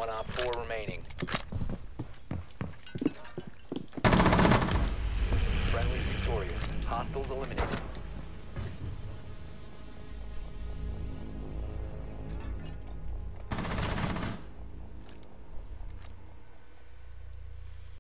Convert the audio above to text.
One op 4 remaining. Friendly victorious. Hostiles eliminated.